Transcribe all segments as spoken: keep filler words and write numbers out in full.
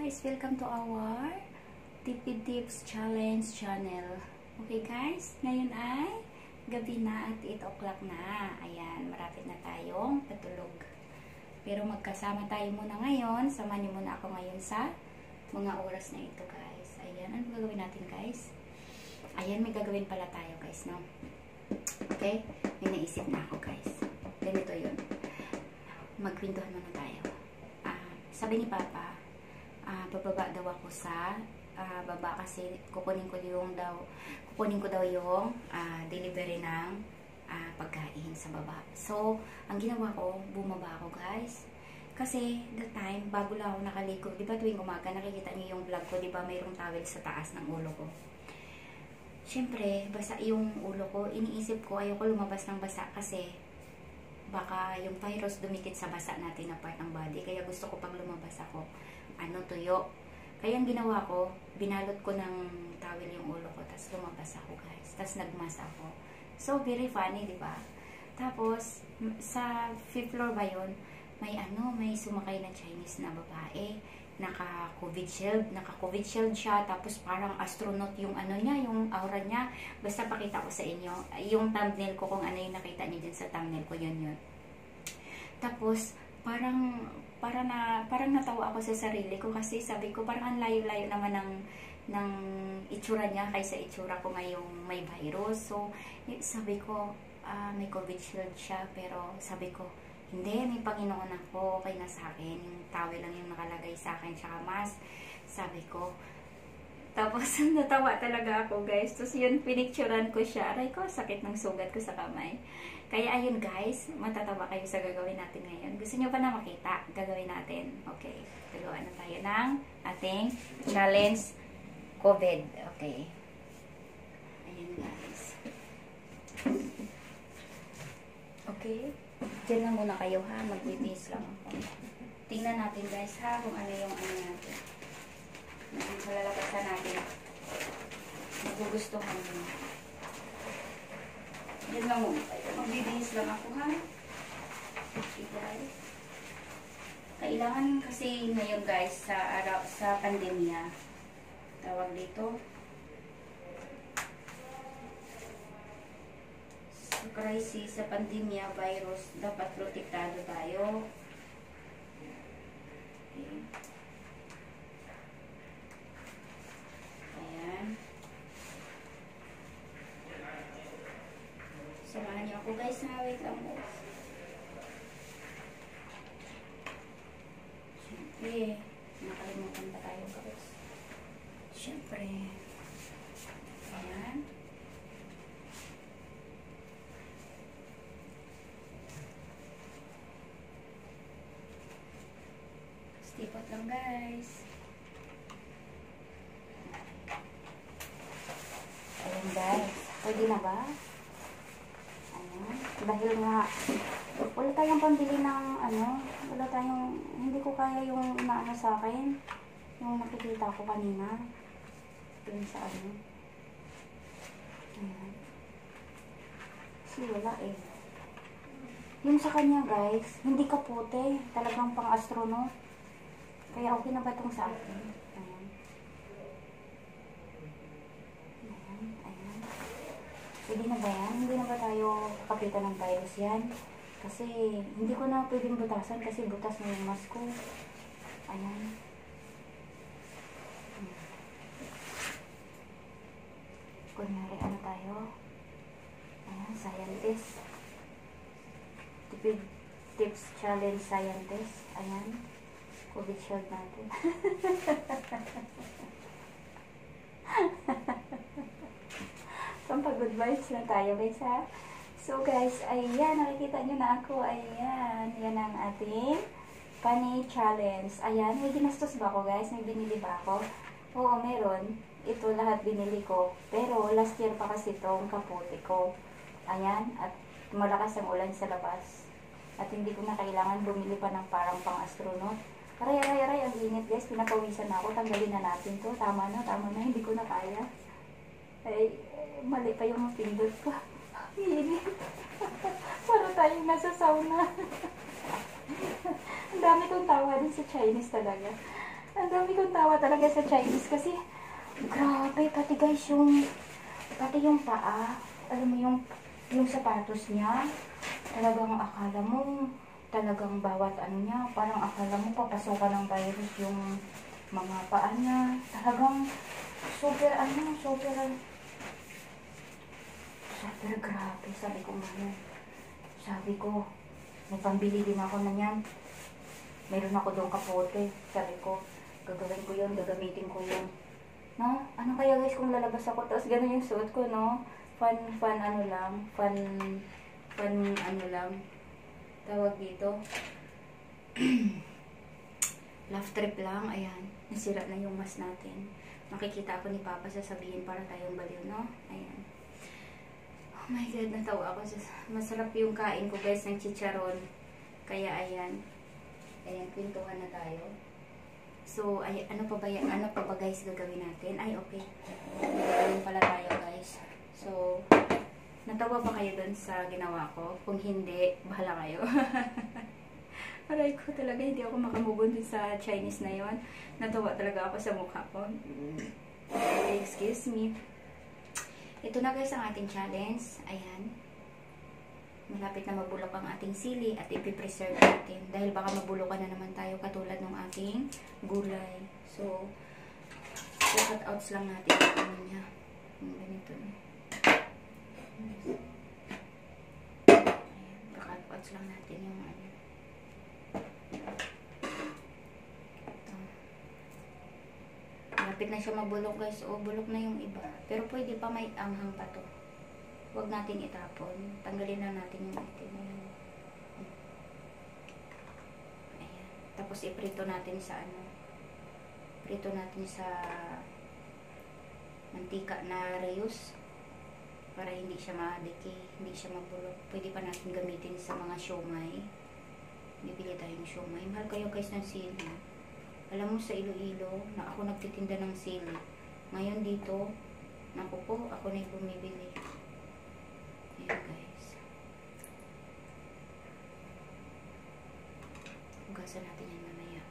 guys! Welcome to our Tipid Tips Challenge channel. Okay guys, ngayon ay gabi na at eight o'clock na. Ayan, marapit na tayong patulog. Pero magkasama tayo muna ngayon. Samahan niyo muna ako ngayon sa mga oras na ito guys. Ayan, ano gagawin natin guys? Ayan, may gagawin pala tayo guys, no? Okay? May naisip na ako guys. Ganito yun. Magpintuhan muna tayo. Uh, sabi ni Papa, uh, bababa daw ako sa uh, baba kasi kukunin ko yung daw kukunin ko daw yung uh, delivery ng uh, pagkain sa baba. So, ang ginawa ko, bumaba ako guys. Kasi the time, bago lang ako nakaligo, di ba tuwing umaga, nakikita niyo yung vlog ko, di ba mayroong towel sa taas ng ulo ko. Siyempre, basa yung ulo ko. Iniisip ko, ayoko lumabas ng basa kasi baka yung virus dumikit sa basa natin na part ng body. Kaya gusto ko pang lumabas ako. Ano, tuyo. Kaya ang ginawa ko, binalot ko ng towel yung ulo ko. Tapos lumabas ako guys. Tapos nagmas ako. So, very funny, di ba? Tapos, sa fifth floor ba yun? May ano, may sumakay na Chinese na babae. Naka-COVID shield. Naka-COVID shield siya. Tapos parang astronaut yung ano niya, yung aura niya. Basta pakita ko sa inyo. Yung thumbnail ko, kung ano yung nakita niyo dyan sa thumbnail ko, yun yun. Tapos, parang, parang, na, parang natawa ako sa sarili ko kasi sabi ko, parang ang layo-layo naman ng, ng itsura niya kaysa itsura ko ngayong may virus. So, sabi ko, uh, may COVID shield siya. Pero sabi ko, hindi, may Panginoon ako, okay na sa akin. Yung towel lang yung nakalagay sa akin, tsaka mask. Sabi ko. Tapos, natawa talaga ako, guys. Tapos yun, pinicturan ko siya. Aray ko, sakit ng sugat ko sa kamay. Kaya ayun, guys, matatawa kayo sa gagawin natin ngayon. Gusto nyo pa na makita? Gagawin natin. Okay, gagawa na tayo ng ating challenge COVID. Okay. Ayun, guys. Okay. Diyan lang muna kayo ha, magbibis lang ako. Tingnan natin guys ha, kung ano yung ano natin. Sa lalabasan natin. Magugustuhan mo. Diyan lang muna kayo. Magbibis lang ako ha. Okay guys. Kailangan kasi ngayon guys, sa araw, sa pandemya, tawag dito, crisis sa pandemya, virus, dapat protektado tayo. Okay. Ayan. Samahan niyo ako guys na, wait lang mo. Siyempre, nakalimutan pa tayo guys. Siyempre. Ayan. Tipot lang guys. Ayan guys. Pwede na ba? Ayan. Dahil nga wala tayong pambili ng ano, wala tayong, hindi ko kaya yung inaano sa akin. Yung nakikita ko kanina. Yung sa ano. Ayan. Kasi wala eh. Yung sa kanya guys, hindi kapote. Talagang pang astronaut. Kaya okay na ba itong sa akin? Ayan. Ayan, ayan. Pwede na ba yan? Hindi na ba tayo kapitan ng virus yan? Kasi hindi ko na pwedeng butasan kasi butas na yung mask ko. Ayan. Kunyari, ano tayo? Ayan, scientist. Tipid Tips Challenge Scientist. Ayan. COVID shield natin. Pampag-good vibes na tayo guys ha. So guys, ayan, nakikita nyo na ako. Ayan, yan ang ating Panay Challenge. Ayan, may ginastos ba ako guys? May binili ba ako? Oo, meron. Ito lahat binili ko. Pero last year pa kasi itong kapote ko. Ayan, at malakas ang ulan sa labas. At hindi ko na kailangan bumili pa ng parang pang-astronaut. Aray, aray, aray, ang init guys, pinapawisan na ako, tanggalin na natin to, tama na, tama na, hindi ko na kaya. Ay, mali pa yung pindot ko. Init. Para tayong nasa sauna. Ang dami kong tawa din sa Chinese talaga. Ang dami dami kong tawa talaga sa Chinese kasi grabe, pati guys yung pati yung paa, alam mo yung yung sapatos niya, talagang akala mo talagang bawat ano niya, parang akala mo papasukan ng virus yung mga paa niya. Talagang super ano, super super grabe. Sabi ko man, sabi ko may pambili din ako na yan. Meron ako doon kapote. Sabi ko, gagawin ko yun, gagamitin ko yun. No? Ano kaya guys kung lalabas ako, tapos gano'n yung suot ko, no? Fun, fun ano lang, fun, fun ano lang, tawag dito. Laugh trip lang, ayan. Nasira na yung mask natin. Makikita ako ni Papa, sasabihin para tayong baliw, no? Ayan. Oh my God, natawa ako. Masarap yung kain ko guys ng chicharon. Kaya ayan. Ayan, kwentuhan na tayo. So, ay, ano pa ba yan? Ano pa ba guys gagawin natin? Ay, okay. Gagawin pala tayo guys. So, natawa ba kayo dun sa ginawa ko? Kung hindi, bahala kayo. Aray ko talaga, hindi ako makamubon dun sa Chinese na yon. Natawa talaga ako sa mukha ko. Okay, excuse me. Ito na guys ang ating challenge. Ayan. Malapit na mabulok ang ating sili at ipipreserve natin. Dahil baka mabulukan na naman tayo katulad ng ating gulay. So, cut outs lang natin yung ano niya. Yung ganito na. Ayan, cut outs lang natin yung ano. Ito. Malapit na siya mabulok guys. O, bulok na yung iba. Pero pwede pa, may anghang pa to. Huwag natin itapon. Tanggalin na natin yung itim. Ayan. Tapos iprito natin sa ano. Prito natin sa mantika na reuse. Para hindi siya ma-decay. Hindi siya mabulok. Pwede pa natin gamitin sa mga siomay. Bibili tayong siomay. Mahal kayo guys ng sili. Alam mo sa Iloilo na ako nagtitinda ng sili. Ngayon dito, naku po, ako na yung bumibili. Ayan guys. Hugasan natin yan mamaya.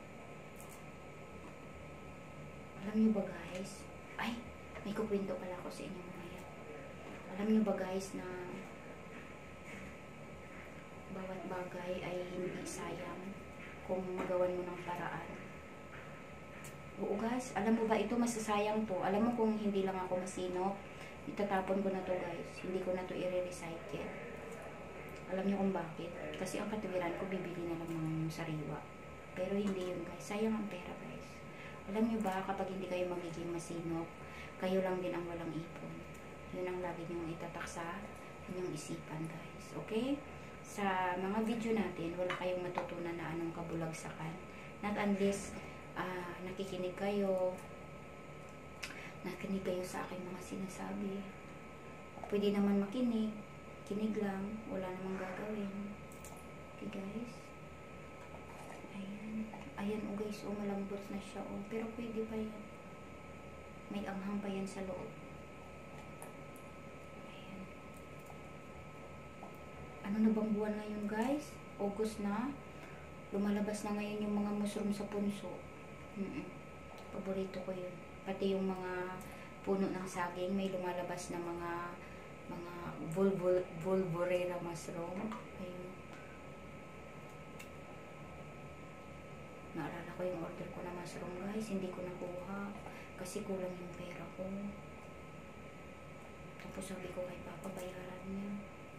Alam nyo ba guys? Ay! May kukwento pala ako sa inyo mamaya. Alam nyo ba guys na bawat bagay ay hindi sayang kung magawan mo ng paraan. Oo guys, alam mo ba ito masasayang to? Alam mo kung hindi lang ako masinop, itatapon ko na to guys. Hindi ko na to i-recycle. Alam niyo kung bakit? Kasi ang katuwiran ko, bibili na lang ng sariwa. Pero hindi yun guys. Sayang ang pera guys. Alam niyo ba, kapag hindi kayo magiging masinop, kayo lang din ang walang ipon. Yun ang lagi niyong itatak sa inyong isipan guys. Okay? Sa mga video natin, wala kayong matutunan na anong kabulagsakan. Not unless uh, nakikinig kayo, nakinig kayo sa aking mga sinasabi. Pwede naman makinig, kinig lang, wala namang gagawin. Okay guys? Ayan. Ayan o oh guys, o oh, malambot na siya o. Oh. Pero pwede pa yan. May anghang pa yan sa loob. Ayan. Ano na bang buwan ngayon guys? August na. Lumalabas na ngayon yung mga mushroom sa punso. Mm-mm. Paborito ko yun. Pati yung mga puno ng saging, may lumalabas na mga mga vulvul, vulvorera mushroom. Ayun. Naalala ko yung order ko na mushroom guys, hindi ko nakuha kasi kulang yung pera ko. Tapos sabi ko kay Papa, bayaran niya.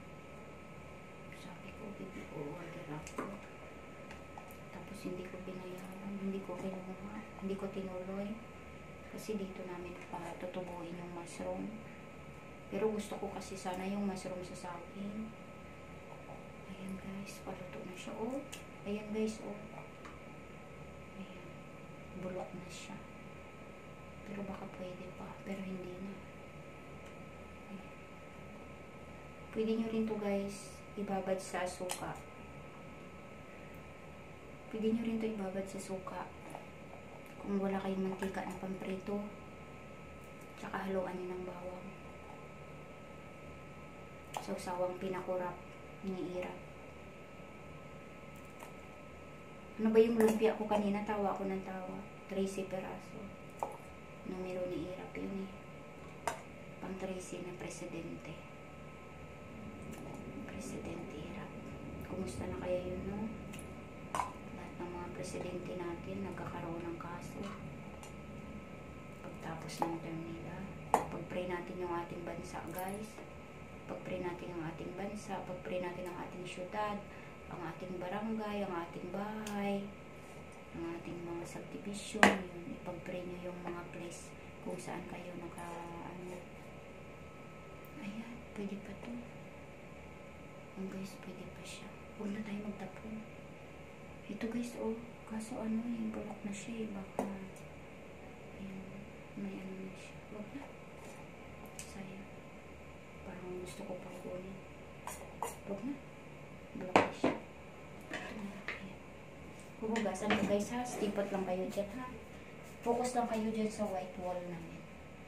Sabi ko, bibi ko order ako. Tapos hindi ko binayaran, hindi ko kinuha, hindi ko tinuloy. Kasi dito namin pa tutubuin yung mushroom. Pero gusto ko kasi sana yung mushroom sa saging. Ayan guys, paluto na siya. Oh, ayan guys, oh. Ayan, bulok na siya. Pero baka pwede pa, pero hindi na. Ayan. Pwede nyo rin to guys, ibabad sa suka. Pwede nyo rin to ibabad sa suka. Kung wala kayong mantika na pamprito, tsaka haluan nyo ng bawang. So, sawang pinakurap, iniirap. Ano ba yung lumpia ko kanina? Tawa ko ng tawa. tresi peraso. Numero ni Irap yun eh. Pang tresi na presidente. Presidente Irap. Kumusta na kaya yun, no? Lahat ng mga presidente natin nagkakaroon ng kaso. Pagtapos ng term nila. Pag-pray natin yung ating bansa, guys. Pag-pray natin ang ating bansa. Pag-pray natin ang ating syudad, ang ating barangay, ang ating bahay, ang ating mga subdivision. Yun, ipag-pray nyo yung mga place kung saan kayo naka, ano. Ayan, pwede pa to. Oh, guys, pwede pa siya. Huwag na tayo magtapon. Ito, guys, oh. Kaso, ano, yung bulok na siya, eh. Baka, ayan, may ano na siya. Huwag na. Sayang. Parang gusto ko pang kunin. Huwag na. Bulok na siya. Ito na. Ayan. Huhugasan ko, guys, ha. Stipot lang kayo dyan, ha. Focus lang kayo dyan sa white wall namin.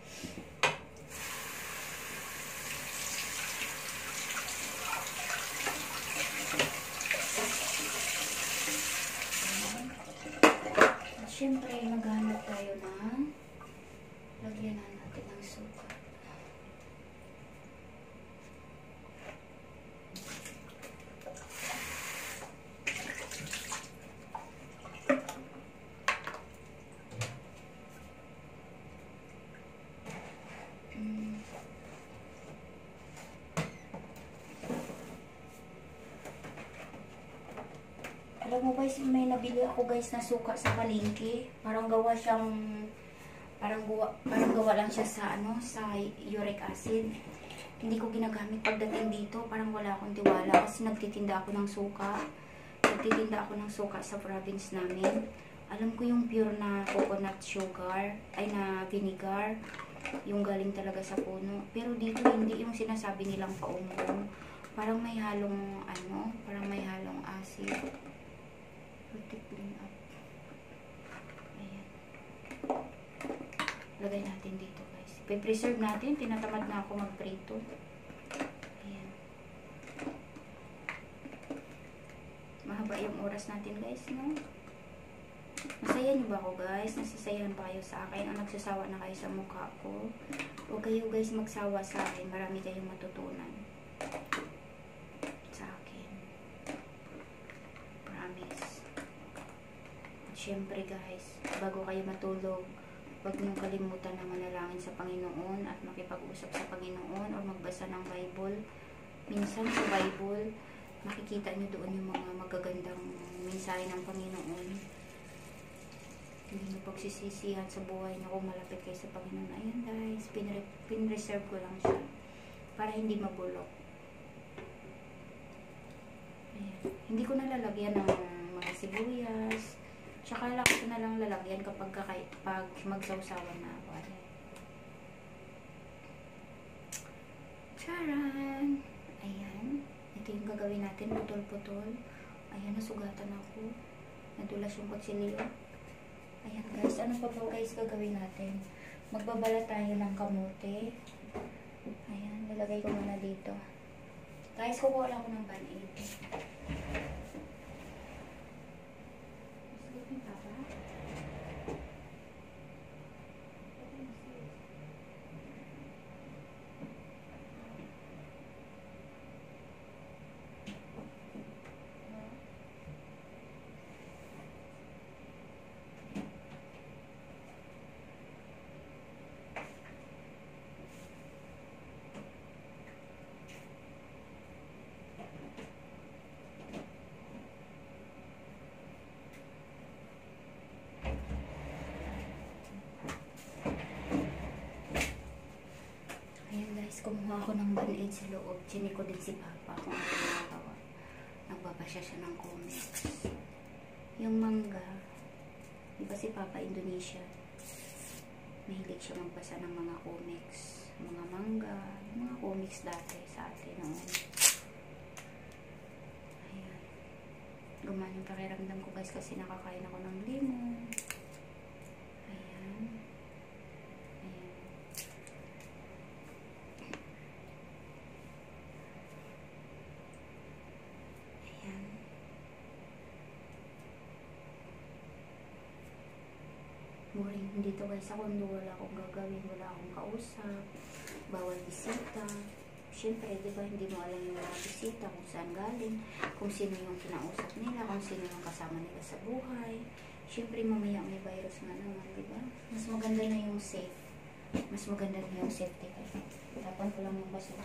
At syempre, maghanap tayo ng lagyan na natin ng suka. Alam mo guys, may nabili ako guys na suka sa palengke. Parang gawa siyang, parang gawa, parang gawa lang siya sa ano, sa uric acid. Hindi ko ginagamit pagdating dito. Parang wala akong tiwala kasi nagtitinda ako ng suka. Nagtitinda ako ng suka sa province namin. Alam ko yung pure na coconut sugar, ay na vinegar. Yung galing talaga sa puno. Pero dito hindi yung sinasabi nilang paumong. Parang may halong ano, parang may halong acid. Clean up. Ayan. Lagay natin dito guys. Pe-preserve natin. Tinatamad na ako magprito. Ayan. Mahaba yung oras natin guys, no? Masaya niyo ba ako guys? Nasisayahan ba kayo sa akin? O nagsasawa na kayo sa mukha ko? Huwag kayo guys magsawa sa akin. Marami kayong matutunan. Sa akin. Promise. Siyempre guys, bago kayo matulog, huwag niyong kalimutan na manalangin sa Panginoon at makipag-usap sa Panginoon o magbasa ng Bible. Minsan sa Bible, makikita niyo doon yung mga magagandang mensahe ng Panginoon. Hindi niyo pagsisisihan sa buhay niyo kung malapit kayo sa Panginoon. Ayan guys, pin-reserve ko lang siya para hindi mabulok. Ayan. Hindi ko nalalagyan ng mga sibuyas. Tsaka lang ko na lang lalagyan kapag kakay, pag magsawsawan na ako. Charan! Ayan. Ito yung gagawin natin. Putol-putol. Ayan, nasugatan ako. Nadulas yung kutsilyo. Ayan guys. Ano pa ba guys gagawin natin? Magbabala tayo ng kamote. Ayan. Nilagay ko muna dito. Guys, kukuha lang ako ng band-aid. Kumuha ako ng band-aid sa loob. Chini ko din si Papa kung ano ginagawa. Nagbabasya siya ng comics. Yung manga, di ba si Papa Indonesia? Mahilig siya magbasa ng mga comics. Mga manga, mga comics dati sa atin noon. Ayan. Gumana yung pakiramdam ko guys kasi nakakain ako ng limon. Ayan. Boring dito guys sa kondo, wala akong gagawin, wala akong kausap, bawal bisita. Siyempre, di ba, hindi mo alam yung mga bisita, kung saan galing, kung sino yung kinausap nila, kung sino yung kasama nila sa buhay. Siyempre, mamaya may virus nga naman, di ba? Mas maganda na yung safe. Mas maganda na yung safety. Tapan ko lang yung basura.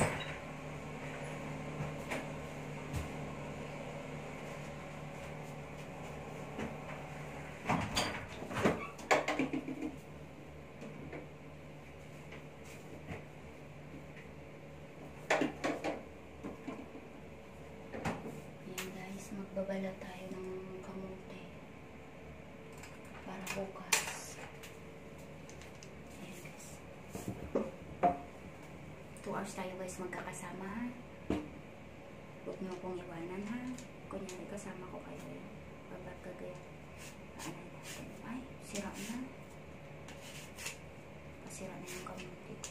Magbabala tayo ng kamote para bukas. Ayan guys. two hours tayo guys magkakasama ha. Huwag nyo akong iwanan ha. Kunyari kasama ko kayo. Babat kagaya. Ano natin? Ay, sira na. Pasira na yung kamote ko.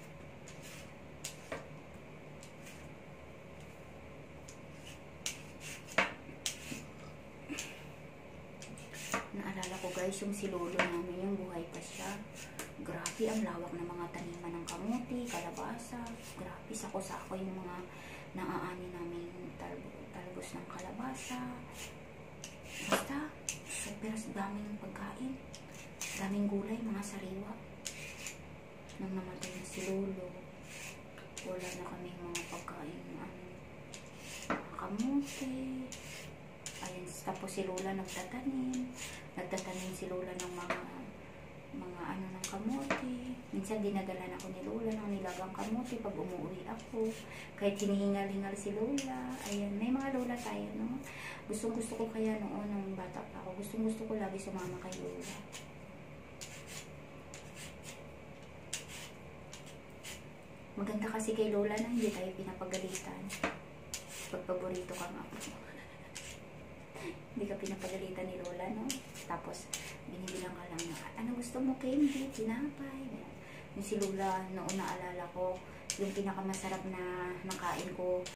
Naalala ko guys, yung si lolo namin, yung buhay pa siya. Grabe, ang lawak ng mga taniman ng kamote, kalabasa. Grabe, sako-sako yung mga naaani namin talbos ng kalabasa. Basta, super daming pagkain. Daming gulay, mga sariwa. Nang namatay na si lolo, wala na kami mga pagkain. Ano, kamote. Ayan, tapos si Lola nagtatanim. Nagtatanim si Lola ng mga mga ano ng kamote. Minsan dinadala na ako ni Lola ng nilagang kamote pag umuwi ako. Kahit hinihingal-hingal si Lola. Ayan, may mga Lola tayo, no? Gustong gusto ko kaya noon nung bata pa ako. Gustong gusto ko lagi sumama kay Lola. Maganda kasi kay Lola na hindi tayo pinapagalitan. Pag paborito ka nga. Hindi ka pinapagalitan ni Lola, no? Tapos, binibilang ka lang na, ano gusto mo, candy, tinapay? Yung si Lola, noon naalala ko, yung pinakamasarap na nakain ko,